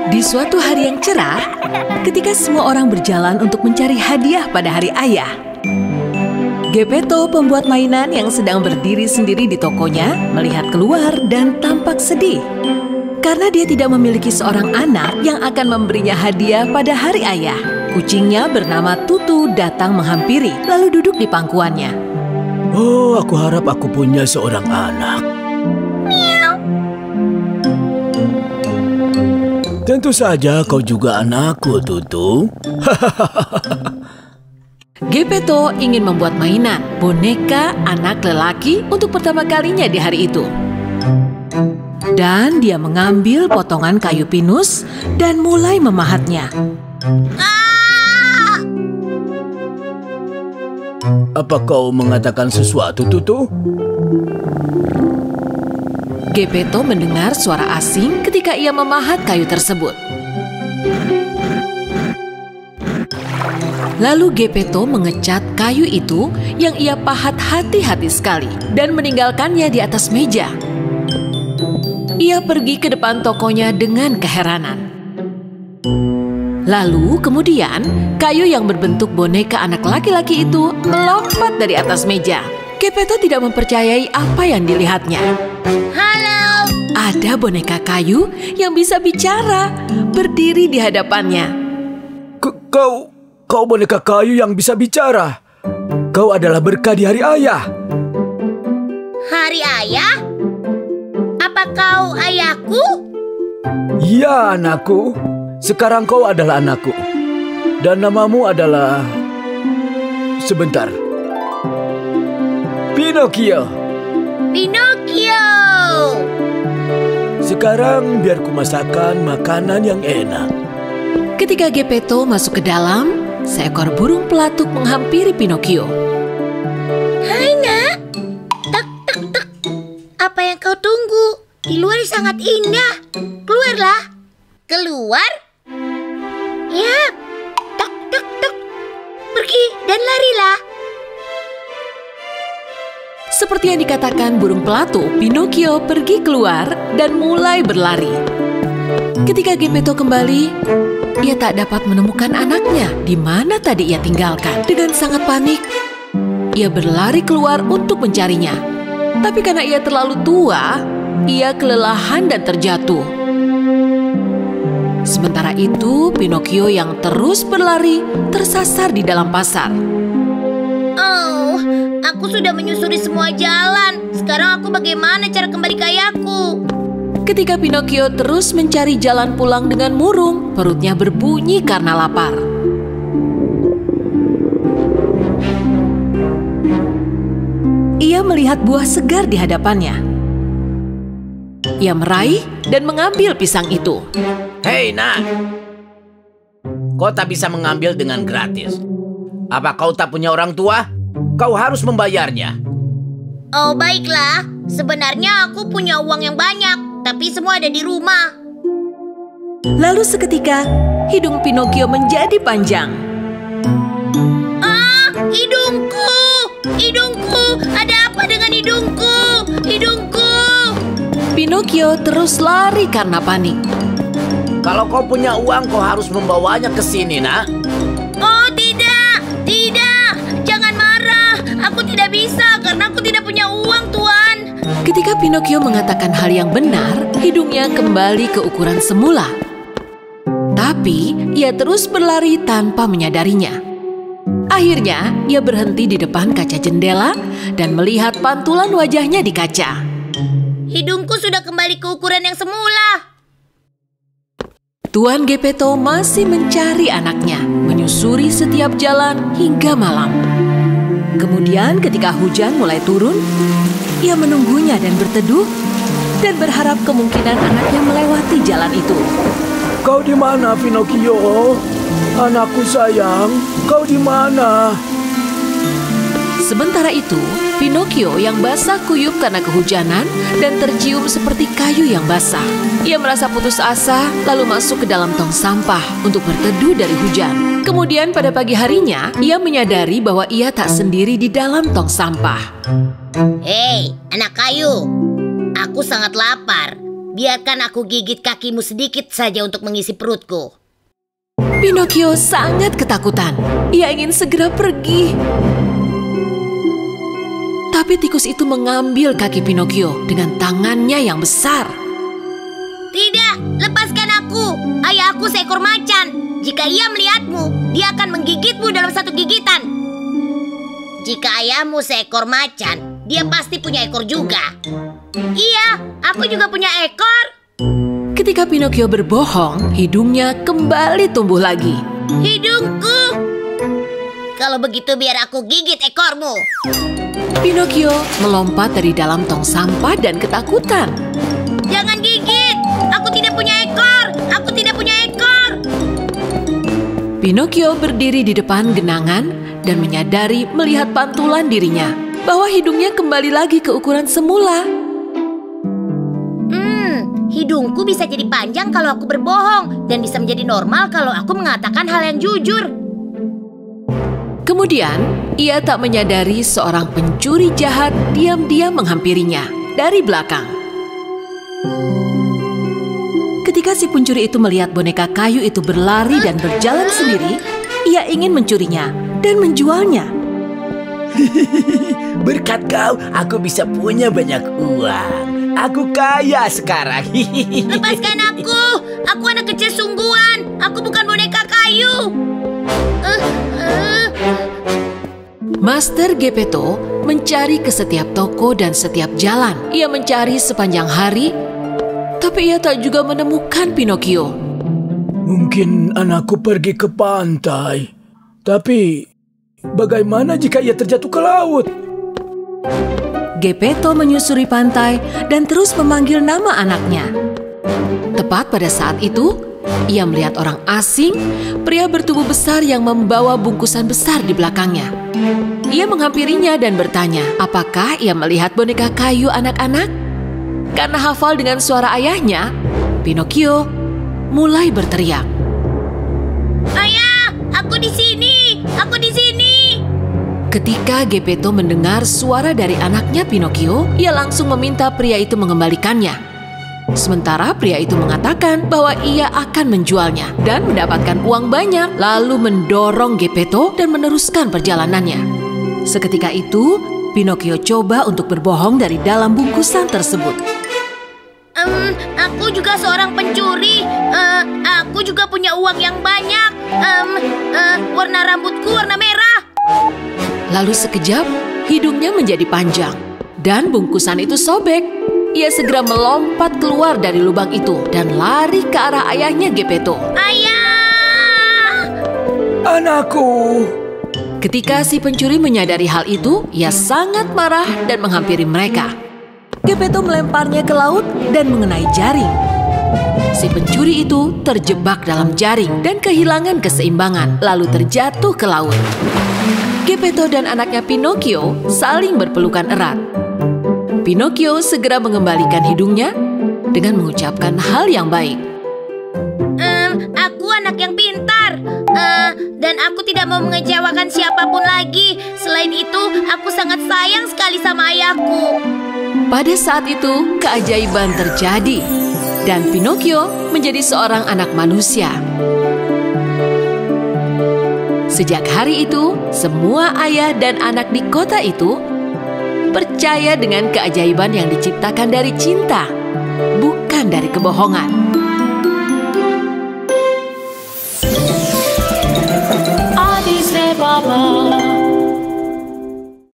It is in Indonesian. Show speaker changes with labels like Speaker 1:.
Speaker 1: Di suatu hari yang cerah, ketika semua orang berjalan untuk mencari hadiah pada hari ayah, Gepetto, pembuat mainan yang sedang berdiri sendiri di tokonya, melihat keluar dan tampak sedih. Karena dia tidak memiliki seorang anak yang akan memberinya hadiah pada hari ayah. Kucingnya bernama Tutu datang menghampiri, lalu duduk di pangkuannya.
Speaker 2: Oh, aku harap aku punya seorang anak. Tentu saja kau juga anakku, Tutu.
Speaker 1: Gepetto ingin membuat mainan boneka anak lelaki untuk pertama kalinya di hari itu. Dan dia mengambil potongan kayu pinus dan mulai memahatnya.
Speaker 2: Apa kau mengatakan sesuatu, Tutu?
Speaker 1: Gepetto mendengar suara asing ketika ia memahat kayu tersebut. Lalu Gepetto mengecat kayu itu yang ia pahat hati-hati sekali dan meninggalkannya di atas meja. Ia pergi ke depan tokonya dengan keheranan. Lalu kemudian kayu yang berbentuk boneka anak laki-laki itu melompat dari atas meja. Gepetto tidak mempercayai apa yang dilihatnya.
Speaker 3: Halo!
Speaker 1: Ada boneka kayu yang bisa bicara, berdiri di hadapannya.
Speaker 2: Kau boneka kayu yang bisa bicara. Kau adalah berkah di hari ayah.
Speaker 3: Hari ayah? Apa kau ayahku?
Speaker 2: Iya, anakku. Sekarang kau adalah anakku. Dan namamu adalah... Sebentar. Pinocchio.
Speaker 3: Pinocchio!
Speaker 2: Sekarang biar ku masakkan makanan yang enak.
Speaker 1: Ketika Gepetto masuk ke dalam, seekor burung pelatuk menghampiri Pinocchio.
Speaker 3: Hai nak, tek tek tek. Apa yang kau tunggu? Di luar sangat indah. Keluarlah. Keluar? Ya, tek tek tek. Pergi dan larilah.
Speaker 1: Seperti yang dikatakan burung pelatuk, Pinocchio pergi keluar dan mulai berlari. Ketika Gepetto kembali, ia tak dapat menemukan anaknya di mana tadi ia tinggalkan. Dengan sangat panik, ia berlari keluar untuk mencarinya. Tapi karena ia terlalu tua, ia kelelahan dan terjatuh. Sementara itu, Pinocchio yang terus berlari tersasar di dalam pasar.
Speaker 3: Oh, aku sudah menyusuri semua jalan. Sekarang aku bagaimana cara kembali ke ayahku?
Speaker 1: Ketika Pinocchio terus mencari jalan pulang dengan murung, perutnya berbunyi karena lapar. Ia melihat buah segar di hadapannya. Ia meraih dan mengambil pisang itu.
Speaker 4: Hei nak, kau tak bisa mengambil dengan gratis. Apa kau tak punya orang tua? Kau harus membayarnya.
Speaker 3: Oh baiklah, sebenarnya aku punya uang yang banyak, tapi semua ada di rumah.
Speaker 1: Lalu seketika, hidung Pinocchio menjadi panjang.
Speaker 3: Ah, hidungku! Hidungku! Ada apa dengan hidungku? Hidungku!
Speaker 1: Pinocchio terus lari karena panik.
Speaker 4: Kalau kau punya uang, kau harus membawanya ke sini, nak.
Speaker 3: Oh tidak! Tidak! Jangan marah! Aku tidak bisa karena aku tidak punya uang, Tuan.
Speaker 1: Ketika Pinocchio mengatakan hal yang benar, hidungnya kembali ke ukuran semula. Tapi, ia terus berlari tanpa menyadarinya. Akhirnya, ia berhenti di depan kaca jendela dan melihat pantulan wajahnya di kaca.
Speaker 3: Hidungku sudah kembali ke ukuran yang semula.
Speaker 1: Tuan Gepetto masih mencari anaknya, menyusuri setiap jalan hingga malam. Kemudian ketika hujan mulai turun, ia menunggunya dan berteduh dan berharap kemungkinan anaknya melewati jalan itu.
Speaker 2: Kau di mana, Pinocchio? Anakku sayang, kau di mana?
Speaker 1: Sementara itu, Pinocchio yang basah kuyup karena kehujanan dan tercium seperti kayu yang basah. Ia merasa putus asa lalu masuk ke dalam tong sampah untuk berteduh dari hujan. Kemudian pada pagi harinya, ia menyadari bahwa ia tak sendiri di dalam tong sampah.
Speaker 3: Hei, anak kayu. Aku sangat lapar. biarkan aku gigit kakimu sedikit saja untuk mengisi perutku.
Speaker 1: Pinocchio sangat ketakutan. Ia ingin segera pergi. Tapi tikus itu mengambil kaki Pinocchio dengan tangannya yang besar.
Speaker 3: Tidak, lepaskan aku. Ayah aku seekor macan. Jika ia melihatmu, dia akan menggigitmu dalam satu gigitan. Jika ayahmu seekor macan, dia pasti punya ekor juga. Iya, aku juga punya ekor.
Speaker 1: Ketika Pinocchio berbohong, hidungnya kembali tumbuh lagi.
Speaker 3: Hidungku. Kalau begitu biar aku gigit ekormu.
Speaker 1: Pinocchio melompat dari dalam tong sampah dan ketakutan.
Speaker 3: Jangan gigit. Aku tidak punya ekor. Aku tidak punya ekor.
Speaker 1: Pinocchio berdiri di depan genangan dan menyadari melihat pantulan dirinya bahwa hidungnya kembali lagi ke ukuran semula.
Speaker 3: Hidungku bisa jadi panjang kalau aku berbohong dan bisa menjadi normal kalau aku mengatakan hal yang jujur.
Speaker 1: Kemudian, ia tak menyadari seorang pencuri jahat diam-diam menghampirinya dari belakang. Ketika si pencuri itu melihat boneka kayu itu berlari dan berjalan sendiri, ia ingin mencurinya dan menjualnya.
Speaker 4: Berkat kau, aku bisa punya banyak uang. Aku kaya sekarang.
Speaker 3: Lepaskan aku. Aku anak kecil sungguhan. Aku bukan boneka kayu.
Speaker 1: Master Geppetto mencari ke setiap toko dan setiap jalan. Ia mencari sepanjang hari, tapi ia tak juga menemukan Pinocchio.
Speaker 2: Mungkin anakku pergi ke pantai. Tapi bagaimana jika ia terjatuh ke laut?
Speaker 1: Geppetto menyusuri pantai dan terus memanggil nama anaknya. Tepat pada saat itu, ia melihat orang asing, pria bertubuh besar yang membawa bungkusan besar di belakangnya. Ia menghampirinya dan bertanya, apakah ia melihat boneka kayu anak-anak? Karena hafal dengan suara ayahnya, Pinocchio mulai berteriak.
Speaker 3: Ayah, aku di sini. Aku di sini.
Speaker 1: Ketika Geppetto mendengar suara dari anaknya Pinocchio, ia langsung meminta pria itu mengembalikannya. Sementara pria itu mengatakan bahwa ia akan menjualnya dan mendapatkan uang banyak, lalu mendorong Geppetto dan meneruskan perjalanannya. Seketika itu, Pinocchio coba untuk berbohong dari dalam bungkusan tersebut.
Speaker 3: Aku juga seorang pencuri. Aku juga punya uang yang banyak. Warna rambutku warna merah.
Speaker 1: Lalu sekejap, hidungnya menjadi panjang dan bungkusan itu sobek. Ia segera melompat keluar dari lubang itu dan lari ke arah ayahnya Geppetto.
Speaker 3: Ayah!
Speaker 2: Anakku!
Speaker 1: Ketika si pencuri menyadari hal itu, ia sangat marah dan menghampiri mereka. Geppetto melemparnya ke laut dan mengenai jaring. Si pencuri itu terjebak dalam jaring dan kehilangan keseimbangan, lalu terjatuh ke laut. Geppetto dan anaknya Pinocchio saling berpelukan erat. Pinocchio segera mengembalikan hidungnya dengan mengucapkan hal yang baik.
Speaker 3: Aku anak yang pintar, dan aku tidak mau mengecewakan siapapun lagi. Selain itu, aku sangat sayang sekali sama ayahku.
Speaker 1: Pada saat itu, keajaiban terjadi, dan Pinocchio menjadi seorang anak manusia. Sejak hari itu, semua ayah dan anak di kota itu percaya dengan keajaiban yang diciptakan dari cinta, bukan dari kebohongan.